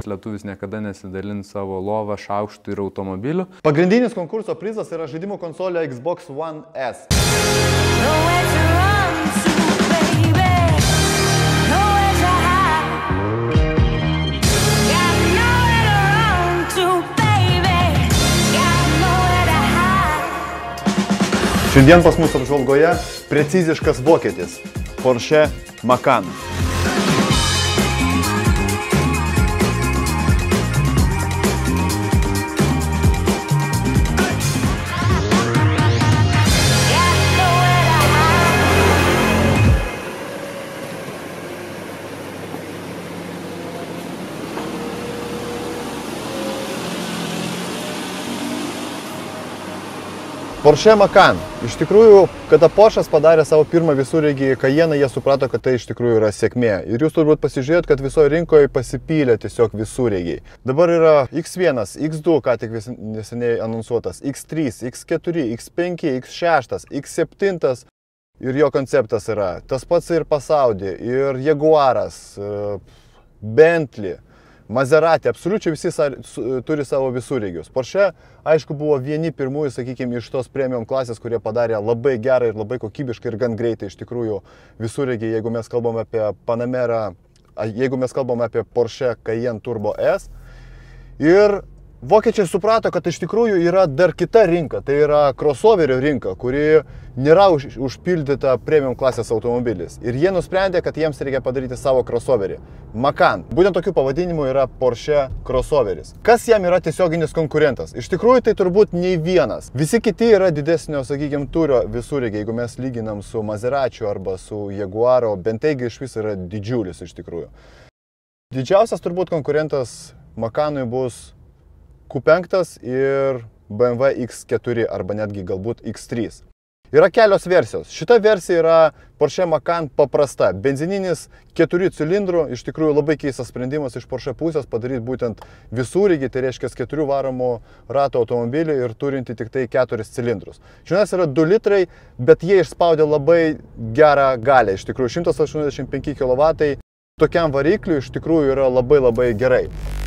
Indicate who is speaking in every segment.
Speaker 1: Lietuvis niekada nesidalins savo lovą, šaukštų ir automobilių.
Speaker 2: Pagrindinis konkurso prizas yra žaidimų konsolė Xbox One S. Šiandien pas mus apžvalgoje preciziškas vokietis Porsche Macan. Porsche Macan. Iš tikrųjų, kada Porsche'as padarė savo pirmą visureigį Cayenną, jie suprato, kad tai iš tikrųjų yra sėkmė. Ir jūs turbūt pasižiūrėjot, kad visoje rinkoje pasipylė tiesiog visureigiai. Dabar yra X1, X2, ką tik neseniai anonsuotas, X3, X4, X5, X6, X7 ir jo konceptas yra. Tas pats ir Audi, ir Jaguaras, Bentley, Maserati, absoliučiai visi turi savo visureigius. Porsche, aišku, buvo vieni pirmųjų, sakykime, iš tos premium klasės, kurie padarė labai gerą ir labai kokybišką ir gan greitai iš tikrųjų visureigiai, jeigu mes kalbam apie Panamera, jeigu mes kalbam apie Porsche Cayenne Turbo S. Ir vokiečiai suprato, kad iš tikrųjų yra dar kita rinka, tai yra crossoverio rinka, kuri nėra užpildyta premium klasės automobilis. Ir jie nusprendė, kad jiems reikia padaryti savo crossoverį. Macan. Būtent tokiu pavadinimu yra Porsche crossoveris. Kas jam yra tiesioginis konkurentas? Iš tikrųjų tai turbūt nei vienas. Visi kiti yra didesnio, sakykime, turio visureigiai, jeigu mes lyginam su Maseračiu arba su Jaguaro, Bentley iš vis yra didžiulis iš tikrųjų. Didžiausias turbūt konkurentas Macanui bus Q5 ir BMW X4 arba netgi galbūt X3. Yra kelios versijos. Šita versija yra Porsche Macan paprasta. Benzininis 4 cilindrų, iš tikrųjų labai keistas sprendimas iš Porsche pusės padaryti būtent visureigį, tai reiškia 4 varomų ratų automobilį ir turinti tik tai 4 cilindrus. Šiandien yra 2 litrai, bet jie išspaudė labai gerą galią. Iš tikrųjų 185 kW tokiam varikliui iš tikrųjų yra labai gerai.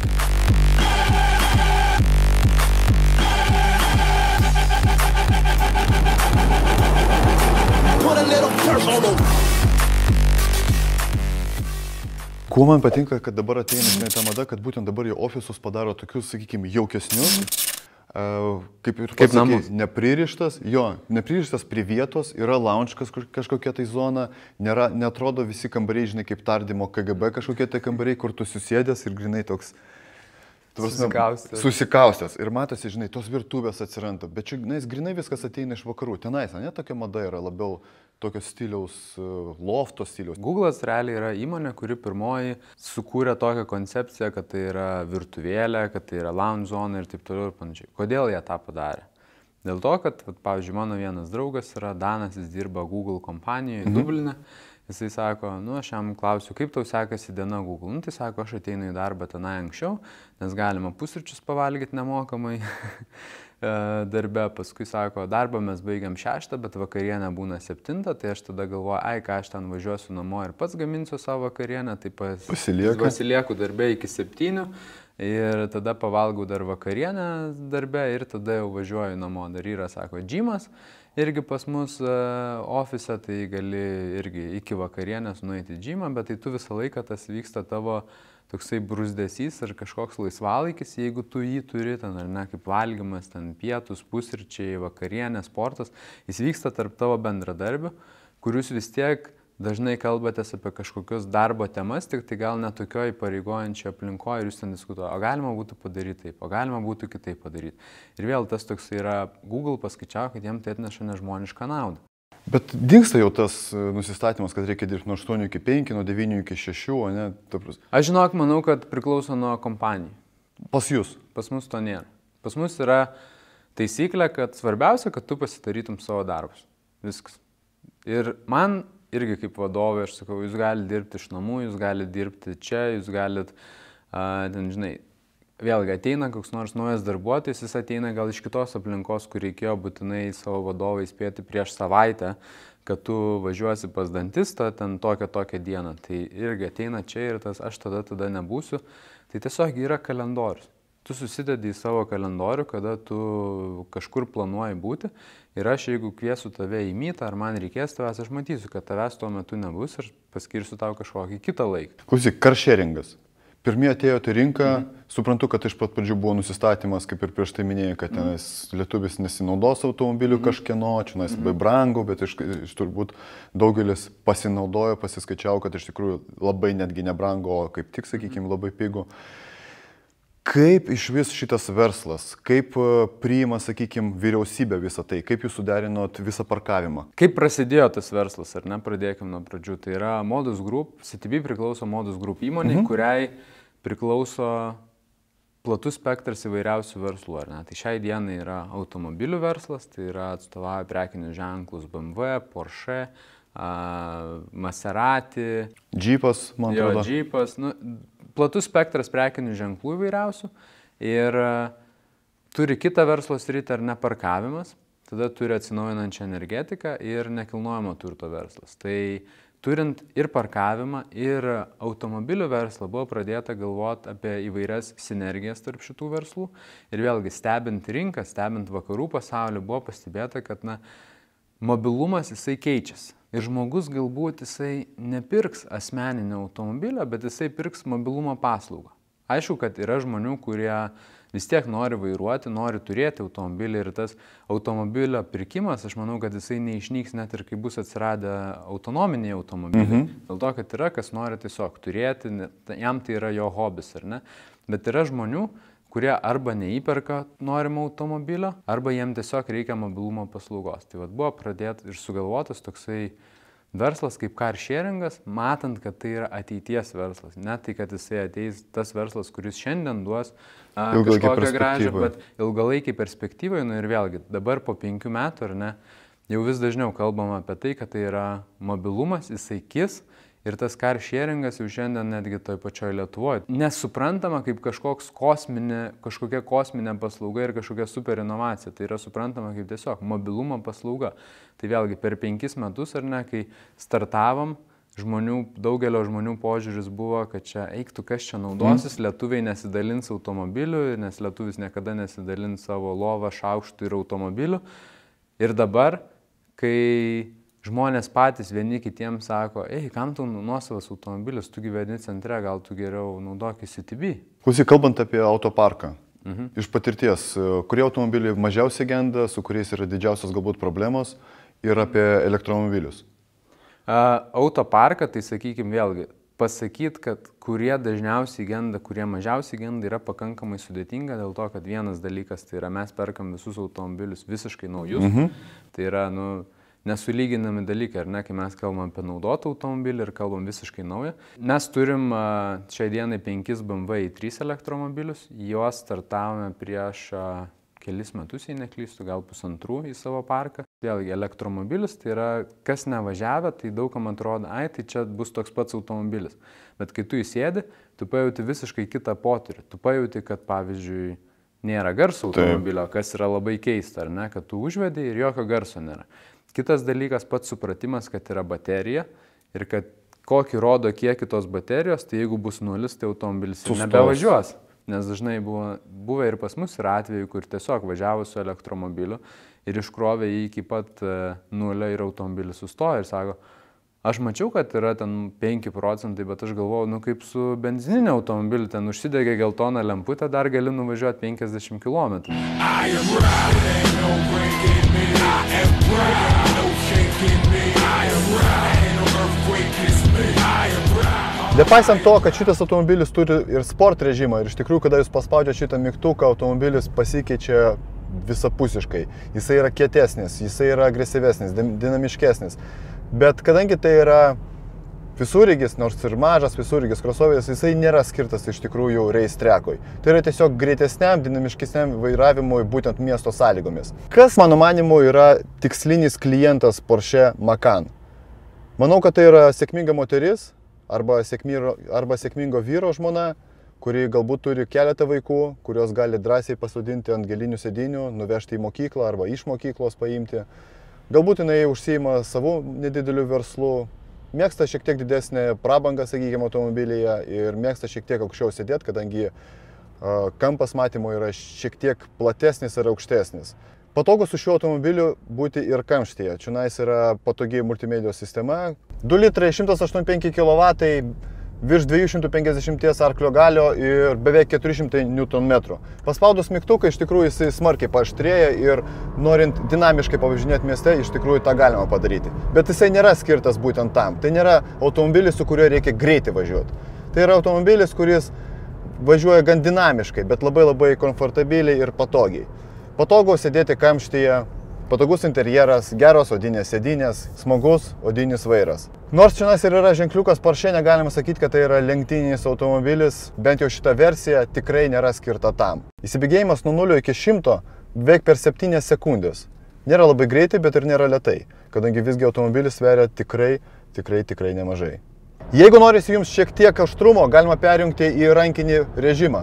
Speaker 2: Kuo man patinka, kad dabar ateina ta mada, kad būtent dabar jau ofisus padaro tokius, sakykime, jaukesnius, kaip namus. Nepririštas, nepririštas prie vietos, yra lounge'kas kažkokia tai zona, netrodo visi kambariai, žinai, kaip tardymo KGB kažkokie tai kambariai, kur tu susėdęs ir grinai toks susikaustęs. Ir matosi, žinai, tos virtuvės atsiranda, bet čia, grinai viskas ateina iš vakarų. Tenais, ne, tokia mada yra labiau tokio stiliaus, lofto stiliaus.
Speaker 1: Google'as realiai yra įmonė, kuri pirmoji sukūrė tokią koncepciją, kad tai yra virtuvėlė, kad tai yra lounge zona ir taip toliau ir panašiai. Kodėl jie tą padarė? Dėl to, kad, pavyzdžiui, mano vienas draugas yra Danas, jis dirba Google kompanijoje Dubline. Jisai sako, aš jam klausiu, kaip tau sekasi diena Google. Tai sako, aš ateinu į darbą tenai anksčiau, nes galima pusryčius pavalgyti nemokamai darbe. Paskui sako, darbą mes baigiam 6, bet vakarienė būna 7, tai aš tada galvoju, ką aš ten važiuosiu namo ir pats gaminsiu savo vakarienę, tai pasilieku darbe iki 7 ir tada pavalgau dar vakarienę darbe ir tada jau važiuoju namo. Dar yra, sako, džimas. Irgi pas mus ofise, tai gali irgi iki vakarienės nueiti džymą, bet tai tu visą laiką tas vyksta tavo toksai bruzdesys ar kažkoks laisvalaikis, jeigu tu jį turi, ten ar ne, kaip valgymas, ten pietus, pusryčiai, vakarienė, sportas, jis vyksta tarp tavo bendradarbių, kurius vis tiek dažnai kalbatės apie kažkokius darbo temas, tik tai gal netokioj pareigojančio aplinkoje ir jūs ten diskutuoja, o galima būtų padaryti taip, o galima būtų kitaip padaryti. Ir vėl tas toks yra, Google paskaičiavo, kad jiem tai atneša nežmonišką naudą.
Speaker 2: Bet dingsta jau tas nusistatymas, kad reikia dirbti nuo 8 iki 5, nuo 9 iki 6, o ne?
Speaker 1: Aš žinok, manau, kad priklauso nuo kompanijų.
Speaker 2: Pas jūs?
Speaker 1: Pas mus to nėra. Pas mus yra taisyklė, kad svarbiausia, kad tu pasidarytum savo darbus. Viskas. Ir man irgi kaip vadovė, aš sakau, jūs galite dirbti iš namų, jūs galite dirbti čia, jūs galite, ten, žinai, vėlgi ateina koks nors naujas darbuotojas, jis ateina gal iš kitos aplinkos, kur reikėjo būtinai savo vadovą įspėti prieš savaitę, kad tu važiuosi pas dantistą ten tokią dieną, tai irgi ateina čia ir tas aš tada nebūsiu, tai tiesiog yra kalendorius. Tu susidedi į savo kalendorių, kada tu kažkur planuoji būti ir aš, jeigu kviesiu tave į mytą, ar man reikės tavęs, aš matysiu, kad tavęs tuo metu nebus ir paskirsiu tau kažkokį kitą laiką.
Speaker 2: Klausyk, carsharingas. Pirmie atėjote į rinką, suprantu, kad iš pat pradžių buvo nusistatymas, kaip ir prieš tai minėjai, kad tenais lietuvis nesinaudos automobilių kažkieno, čia labai brangu, bet iš turbūt daugelis pasinaudojo, pasiskaičiavo, kad iš tikrųjų labai netgi nebrango, o kaip tik, sakykime, labai pigų. Kaip iš vis šitas verslas, kaip priima, sakykime, vyriausybė visą tai, kaip jūs suderinot visą parkavimą?
Speaker 1: Kaip prasidėjo tas verslas, ar ne, pradėkime nuo pradžių. Tai yra Modus Group, CTB priklauso Modus Group įmonė, kuriai priklauso platus spektras įvairiausių verslų, ar ne. Tai šiai dienai yra automobilių verslas, tai yra atstovauja prekinius ženklus BMW, Porsche, Maserati.
Speaker 2: Jeepas, man atrodo.
Speaker 1: Jo, Jeepas, platus spektras prekinių ženklų įvairiausių ir turi kitą verslo sritį ar ne parkavimas, tada turi atsinaujinančią energetiką ir nekilnojamo turto verslas. Tai turint ir parkavimą, ir automobilių verslą buvo pradėta galvoti apie įvairias sinergijas tarp šitų verslų ir vėlgi stebint rinką, stebint vakarų pasaulį buvo pastebėta, kad mobilumas jisai keičiasi. Ir žmogus galbūt jisai nepirks asmeninio automobilio, bet jisai pirks mobilumo paslaugą. Aišku, kad yra žmonių, kurie vis tiek nori vairuoti, nori turėti automobilį ir tas automobilio pirkimas, aš manau, kad jisai neišnyks net ir kai bus atsiradę autonominiai automobiliai. Dėl to, kad yra kas nori tiesiog turėti, jam tai yra jo hobis, ar ne? Bet yra žmonių, kurie arba neįperka norimo automobilio, arba jiem tiesiog reikia mobilumo paslaugos. Tai buvo pradėt ir sugalvotas toksai verslas kaip carsharingas, matant, kad tai yra ateities verslas. Ne tai, kad jisai ateis tas verslas, kuris šiandien duos kažkokią gražią, bet ilgalaikiai perspektyvai. Ir vėlgi, dabar po 5 metų, ar ne, jau vis dažniau kalbama apie tai, kad tai yra mobilumas, jisai kis. Ir tas carsharingas jau šiandien netgi toj pačioj Lietuvoje nesuprantama kaip kažkokia kosminė paslauga ir kažkokia super inovacija. Tai yra suprantama kaip tiesiog mobilumo paslauga. Tai vėlgi per 5 metus, ar ne, kai startavom, daugelio žmonių požiūris buvo, kad čia eiktų, kas čia naudosis, lietuviai nesidalins automobiliu, nes lietuvis niekada nesidalins savo lovą, šaukštų ir automobiliu. Ir dabar, kai žmonės patys vieni kitiems sako, kam tu nuosavas automobilis, tu gyveni centre, gal tu geriau naudokis CTB.
Speaker 2: Klausyk, kalbant apie autoparką, iš patirties, kurie automobiliai mažiausiai genda, su kuriais yra didžiausios galbūt problemos ir apie elektromobilius?
Speaker 1: Autoparką, tai sakykime vėlgi, pasakyti, kad kurie dažniausiai genda, kurie mažiausiai genda, yra pakankamai sudėtinga, dėl to, kad vienas dalykas, tai yra mes perkam visus automobilius visiškai naujus, tai yra, nesulyginami dalykai, ar ne, kai mes kalbam apie naudotą automobilį ir kalbam visiškai naują. Mes turim šiai dienai 5 BMW i3 elektromobilius, juos startavome prieš kelis metus, jei neklystu, gal 1,5 į savo parką. Vėlgi, elektromobilis, tai yra, kas nevažiavę, tai daugam atrodo, tai čia bus toks pats automobilis. Bet kai tu įsėdi, tu pajauti visiškai kitą potyrį. Tu pajauti, kad pavyzdžiui, nėra garso automobilio, kas yra labai keista, ar ne, kad tu užvedi ir jokio garso nėra. Kitas dalykas pats supratimas, kad yra baterija ir kad kokį rodo kiekį tos baterijos, tai jeigu bus 0, tai automobilis nebevažiuos. Nes dažnai buvo ir pas mus yra atvejų, kur tiesiog važiavo su elektromobiliu ir iškrovė jį iki pat 0 ir automobilis sustoja ir sako, aš mačiau, kad yra ten 5%, bet aš galvojau, kaip su benzininiu automobiliu, ten užsidegė geltoną lemputę, dar gali nuvažiuoti 50 km.
Speaker 2: Nepaisant to, kad šitas automobilis turi ir sport režimą ir iš tikrųjų, kada jūs paspaudžiate šitą mygtuką, automobilis pasikeičia visapusiškai. Jisai yra kietesnis, jisai yra agresyvesnis, dinamiškesnis. Bet kadangi tai yra visureigis, nors ir mažas visureigis crossoveris, jisai nėra skirtas iš tikrųjų race track'ui. Tai yra tiesiog greitesniam, dinamiškesniam vairavimui būtent miesto sąlygomis. Kas, mano manimu, yra tikslinis klientas Porsche Macan? Manau, kad tai yra sėkminga moteris arba sėkmingo vyro žmona, kuri galbūt turi keletą vaikų, kurios gali drąsiai pasodinti ant gelinių sėdinių, nuvežti į mokyklą arba iš mokyklos paimti. Galbūt jinai užsiima savų nedidelių verslų, mėgsta šiek tiek didesnę prabangą, sakykime, automobilyje ir mėgsta šiek tiek aukščiau sėdėti, kadangi kampas matymo yra šiek tiek platesnis ir aukštesnis. Patogu su šiuo automobiliu būti ir kamštyje. Čionais yra patogi multimedijos sistema. 2 litrai 185 kW, virš 250 arklio galio ir beveik 400 Nm. Paspaudus mygtuką iš tikrųjų jisai smarkiai paaštrėja ir norint dinamiškai pavažinėti mieste, iš tikrųjų tą galima padaryti. Bet jisai nėra skirtas būtent tam. Tai nėra automobilis, su kuriuo reikia greitai važiuoti. Tai yra automobilis, kuris važiuoja gan dinamiškai, bet labai komfortabiliai ir patogiai. Patogu sėdėti kamštyje, patogus interjeras, geros odinės sėdynės, smagus odinis vairas. Nors čia ir yra ženkliukas Porsche, negalima sakyti, kad tai yra lenktyninis automobilis, bent jau šita versija tikrai nėra skirta tam. Įsibėgėjimas nuo 0 iki 100 beveik per 7 sekundės. Nėra labai greitai, bet ir nėra lėtai, kadangi visgi automobilis sveria tikrai nemažai. Jeigu norisi jums šiek tiek aštrumo, galima perjungti į rankinį režimą.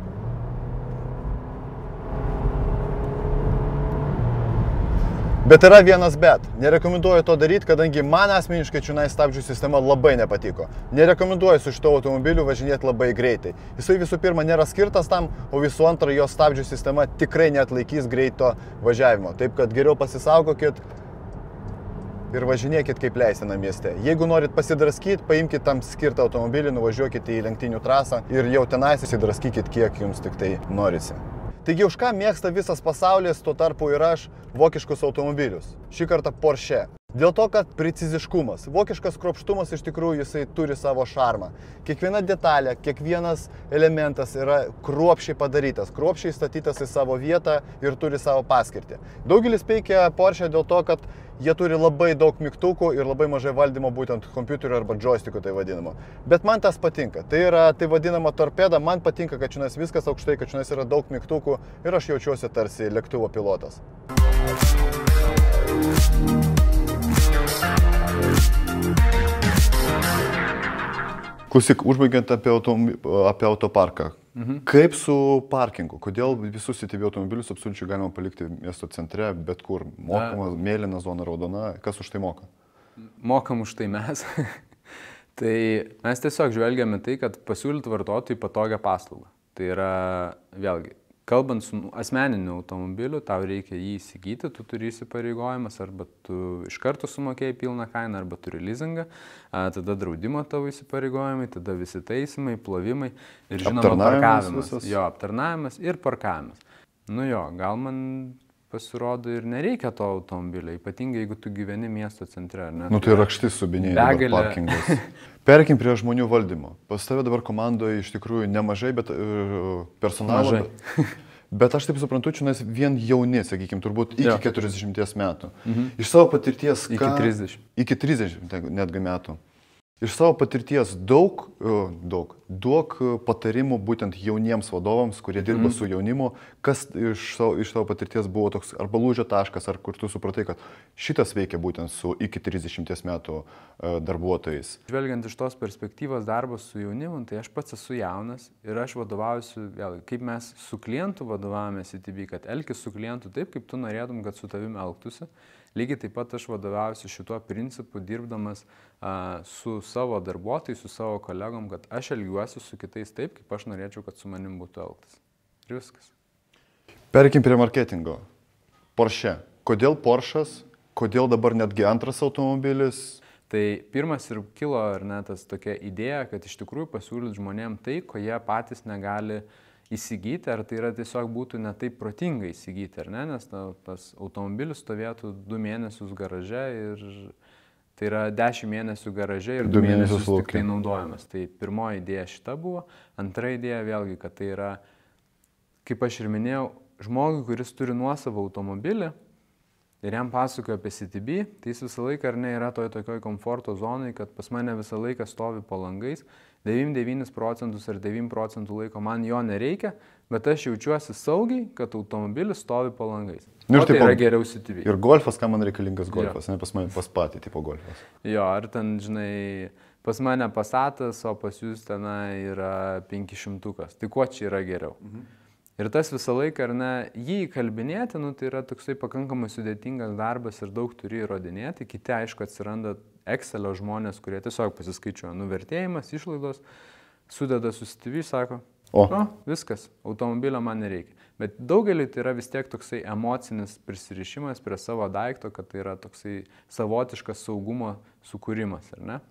Speaker 2: Bet yra vienas bet. Nerekomenduoju to daryti, kadangi man asmeniškai čionai stabdžių sistema labai nepatiko. Nerekomenduoju su šito automobiliu važinėti labai greitai. Jisai visų pirma nėra skirtas tam, o visų antra jo stabdžių sistema tikrai neatlaikys greito važiavimo. Taip kad geriau pasisaugokit ir važinėkit kaip leistina mieste. Jeigu norit pasidraskyti, paimkite tam skirtą automobilį, nuvažiuokite į lenktynių trasą ir jau tenais įsidraskykit, kiek jums tik tai norisi. Taigi už ką mėgsta visas pasaulis, tuo tarpu ir aš, vokiškus automobilius. Šį kartą Porsche. Dėl to, kad preciziškumas. Vokiškas kruopštumas iš tikrųjų jisai turi savo šarmą. Kiekviena detalė, kiekvienas elementas yra kruopščiai padarytas, kruopščiai statytas į savo vietą ir turi savo paskirtį. Daugelis peikia Porsche dėl to, kad jie turi labai daug mygtukų ir labai mažai valdymo būtent kompiuterio arba joystickų tai vadinamo. Bet man tas patinka. Tai yra tai vadinama torpeda. Man patinka, kad čionais viskas aukštai, kad čionais yra daug mygtukų ir aš jaučiuosi tarsi lėktuvo pilotas. Klausyk, užbaigiant apie autoparką. Kaip su parkingu? Kodėl visus CTV automobilius absoliučiai galima palikti miesto centre, bet kur? Mokama, mėlyna zona, raudona. Kas už tai moka?
Speaker 1: Mokam už tai mes. Tai mes tiesiog žvelgiame tai, kad pasiūlyti vartotojui patogią paslaugą. Tai yra, vėlgi, kalbant su asmeniniu automobiliu, tau reikia jį įsigyti, tu turi įsipareigojimas, arba tu iš karto sumokėjai pilną kainą, arba turi leasingą, tada draudimo tavo įsipareigojimai, tada visi taisymai, plovimai ir žinoma parkavimas. Jo, aptarnavimas ir parkavimas. Nu jo, gal man pasirodo ir nereikia to automobilio, ypatingai jeigu tu gyveni miesto centre.
Speaker 2: Nu tai rakštis subinėjai parkingas. Perkim prie žmonių valdymo. Pas tave dabar komandoje iš tikrųjų nemažai, bet personalo. Bet aš taip suprantu, čionais vien jauni, sakykime, turbūt iki 40 metų. Iš savo patirties...
Speaker 1: Iki 30.
Speaker 2: Iki 30 netgi metų. Iš savo patirties duok patarimų būtent jauniems vadovams, kurie dirba su jaunimu, kas iš savo patirties buvo toks arba lūžio taškas, ar kur tu supratai, kad šitas veikia būtent su iki 30 metų darbuotojais.
Speaker 1: Žvelgiant iš tos perspektyvos darbos su jaunimu, tai aš pats esu jaunas ir aš vadovausiu, vėl, kaip mes su klientu vadovavomės CTV, kad elkis su klientu taip, kaip tu norėtum, kad su tavim elgtųsi. Lygiai taip pat aš vadovausiu šituo principu, dirbdamas su savo darbuotojais, su savo kolegom, kad aš elgiuosi su kitais taip, kaip aš norėčiau, kad su manim būtų elgtas. Ir viskas.
Speaker 2: Perkim prie marketingo. Porsche. Kodėl Porsche'as? Kodėl dabar netgi antras automobilis?
Speaker 1: Tai pirmas ir kilo ar ne tas tokia idėja, kad iš tikrųjų pasiūlyti žmonėm tai, ko jie patys negali įsigyti, ar tai yra tiesiog būtų ne taip protinga įsigyti, ar ne, nes tas automobilis stovėtų 2 mėnesius garaže ir tai yra 10 mėnesių garaže ir 2 mėnesius tik tai naudojamas. Tai pirmoji idėja šita buvo, antra idėja vėlgi, kad tai yra, kaip aš ir minėjau, žmogui, kuris turi nuosavą automobilį ir jam pasakoju apie CTB, tai jis visą laiką ar ne yra tokioj komforto zonai, kad pas mane visą laiką stovi po langais, 99% ar 9% laiko man jo nereikia, bet aš jaučiuosi saugiai, kad automobilis stovi po langais. O tai yra geriau CTV.
Speaker 2: Ir golfas, kam man reikalingas golfas, ne pas mane pas patį tipo golfas.
Speaker 1: Jo, ar ten, žinai, pas mane Passatas, o pas jūs tenai yra 500. Tai kuo čia yra geriau? Ir tas visą laiką, ar ne, jį įkalbinėti, nu, tai yra toksai pakankamai sudėtingas darbas ir daug turi įrodinėti. Kiti, aišku, atsiranda Excelio žmonės, kurie tiesiog pasiskaičiuoja nuvertėjimas, išlaidos, sudeda su CV, sako, viskas, automobilio man nereikia. Bet daugeliui tai yra vis tiek toksai emocinis prisirišimas prie savo daikto, kad tai yra toksai savotiškas saugumo sukūrimas, ar ne?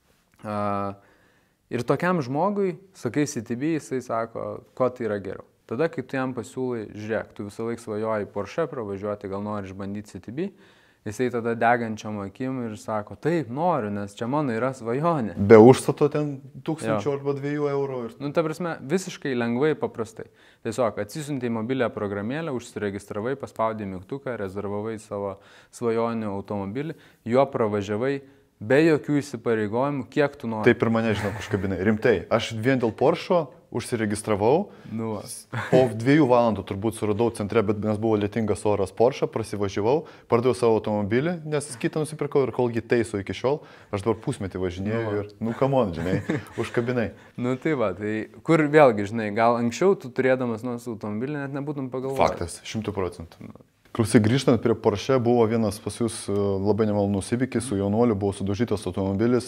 Speaker 1: Ir tokiam žmogui, sakai CTB, jisai sako, ko tai yra geriau. Tada, kai tu jam pasiūlai, žiūrėk, tu visą laiką svajoji Porsche pravažiuoti, gal nori išbandyti CTB, jisai tada degančiam akim ir sako, taip, noriu, nes čia mano yra svajonė.
Speaker 2: Be užstato ten 1000 arba 2 eurų.
Speaker 1: Nu, ta prasme, visiškai lengvai, paprastai. Tiesiog atsisiuntei mobilią programėlę, užsiregistravai, paspaudai mygtuką, rezervavai savo svajonių automobilį, juo pravažiavai be jokių įsipareigojimų, kiek tu nori.
Speaker 2: Taip ir mane, žinau, užkabinai. Rimtai, aš vien dėl Porsche užsiregistravau, po 2 valandų turbūt suradau centre, bet nes buvo lietingas oras Porsche, prasivažiavau, pardaviau savo automobilį, nes kitą nusipirkau ir kolgi teiso iki šiol, aš dabar pusmetį važinėjau ir, come on, žinai, užkabinai.
Speaker 1: Tai va, tai kur vėlgi, žinai, gal anksčiau tu turėdamas nuos automobilį net nebūtum pagalvojęs.
Speaker 2: Faktas, 100%. Klausai, grįžtant prie Porsche, buvo vienas pas jūs labai nemalonus įvykis, su jaunuoliu buvo sudaužytas automobilis.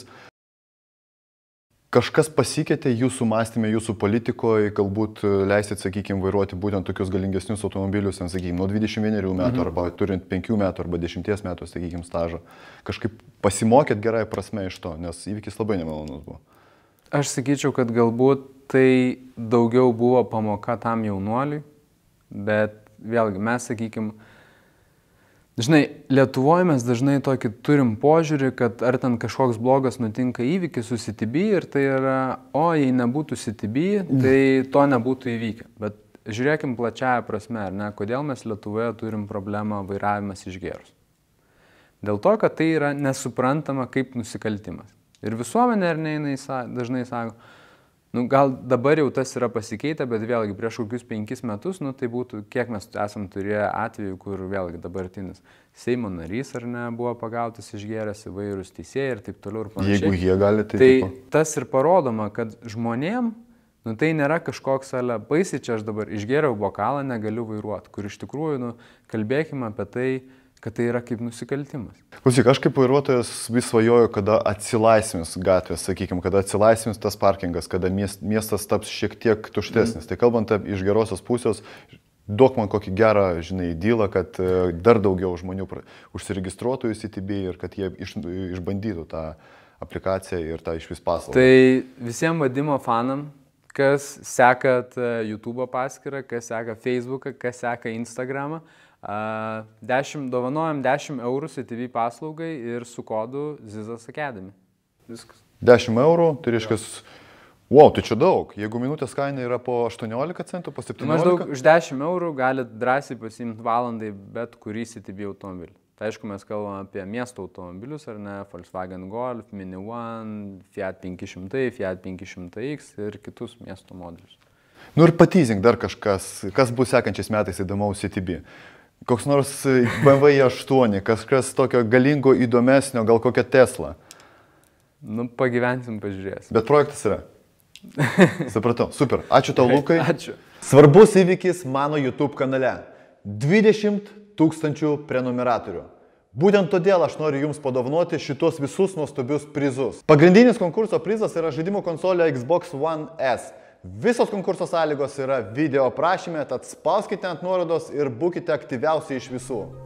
Speaker 2: Kažkas pasikeitė jūsų mąstymė, jūsų politikoje, galbūt leisit, sakykime, vairuoti būtent tokius galingesnius automobilius, sakykime, nuo 21 metų arba turint 5 metų arba 10 metų, sakykime, stažą. Kažkaip pasimokėt gerai prasme iš to, nes įvykis labai nemalonus buvo.
Speaker 1: Aš sakyčiau, kad galbūt tai daugiau buvo pamoka tam jaunuoliui, bet vėlgi mes, sakykime, žinai, Lietuvoje mes dažnai tokį turim požiūrį, kad ar ten kažkoks blogas nutinka įvykis su CTB ir tai yra, jei nebūtų CTB, tai to nebūtų įvykę. Bet žiūrėkim plačiaja prasme, ar ne, kodėl mes Lietuvoje turim problemą vairavimas išgėrus. Dėl to, kad tai yra nesuprantama kaip nusikaltimas. Ir visuomenė, ar ne, jinai dažnai sako, gal dabar jau tas yra pasikeitę, bet vėlgi prieš kokius 5 metus, tai būtų, kiek mes esam turėję atvejų, kur vėlgi dabartinis Seimo narys ar ne buvo pagautas išgėręs, įvairūs teisėjai ir taip toliau ir panašiai.
Speaker 2: Jeigu jie gali,
Speaker 1: tai tas ir parodoma, kad žmonėm, tai nėra kažkoks baisiai, čia aš dabar išgėriau bokalą, negaliu vairuoti, kur iš tikrųjų, kalbėkime apie tai, kad tai yra kaip nusikaltimas.
Speaker 2: Klausyk, aš kaip vairuotojas vis svajoju, kada atsilaisvins gatvės, sakykime, kada atsilaisvins tas parkingas, kada miestas taps šiek tiek tuštesnis. Tai kalbant iš gerosios pusės, duok man kokį gerą, žinai, dylą, kad dar daugiau žmonių užsiregistruotų į CTB ir kad jie išbandytų tą aplikaciją ir tą išvis paslaugą.
Speaker 1: Tai visiems vadimo fanam, kas sekat YouTube paskyrą, kas seka Facebooką, kas seka Instagramą, dovanojam 10 eurų CTB paslaugai ir su kodu Zizas Academy. Viskas. 10
Speaker 2: eurų, tai reiškia, wow, tai čia daug. Jeigu minutės kaina yra po 18 centų, po 17.
Speaker 1: Maždaug už 10 eurų galit drąsiai pasiimti valandai bet kurį CTB automobilį. Tai aišku, mes kalbame apie miesto automobilius, ar ne, Volkswagen Golf, Mini One, Fiat 500, Fiat 500X ir kitus miesto modelius.
Speaker 2: Ir patyzink dar kažkas, kas bus sekančiais metais įdomaus CTB. Koks nors BMW i8, kažkas tokio galingo, įdomesnio, gal kokia Tesla.
Speaker 1: Pagyvensim, pažiūrėsim.
Speaker 2: Bet projektas yra. Supratau, super. Ačiū tau, Lukai.
Speaker 1: Ačiū.
Speaker 2: Svarbus įvykis mano YouTube kanale. 20 000 prenumeratorių. Būtent todėl aš noriu jums padovanoti šitos visus nuostabius prizus. Pagrindinis konkurso prizas yra žaidimų konsolė Xbox One S. Visos konkurso sąlygos yra video aprašyme, tad spauskite ant nuorodos ir būkite aktyviausi iš visų.